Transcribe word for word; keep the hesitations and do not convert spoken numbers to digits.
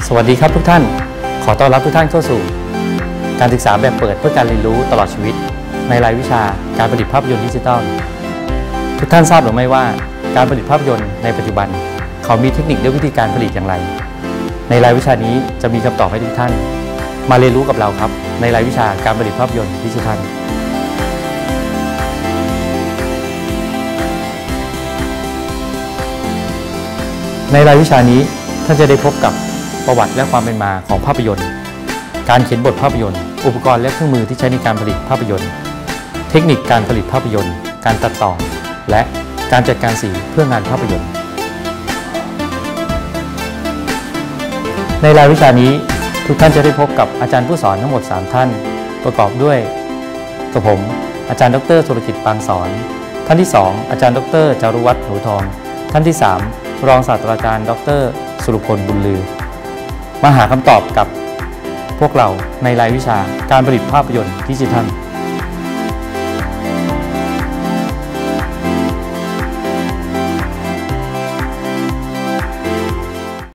สวัสดีครับทุกท่านขอต้อนรับทุกท่านเข้าสู่การศึกษาแบบเปิดเพื่อการเรียนรู้ตลอดชีวิตในรายวิชาการผลิตภาพยนตร์ดิจิทัลทุกท่านทราบหรือไม่ว่าการผลิตภาพยนตร์ในปัจจุบันเขามีเทคนิคและวิธีการผลิตอย่างไรในรายวิชานี้จะมีคำตอบให้ทุกท่านมาเรียนรู้กับเราครับในรายวิชาการผลิตภาพยนตร์ดิจิทัลในรายวิชานี้ท่านจะได้พบกับประวัติและความเป็นมาของภาพยนตร์การเขียนบทภาพยนตร์อุปกรณ์และเครื่องมือที่ใช้ในการผลิตภาพยนตร์เทคนิคการผลิตภาพยนตร์การตัดต่อและการจัดการสีเพื่องานภาพยนตร์ในรายวิชานี้ทุกท่านจะได้พบกับอาจารย์ผู้สอนทั้งหมดสามท่านประกอบด้วยกับผมอาจารย์ดรสุรกิจปางสอนท่านที่สองอาจารย์ดรจารุวัฒน์หนูทองท่านที่สามรองศาสตราจารย์ดรสุรพลบุญลือมาหาคำตอบกับพวกเราในรายวิชาการผลิตภาพยนตร์ดิจิทัล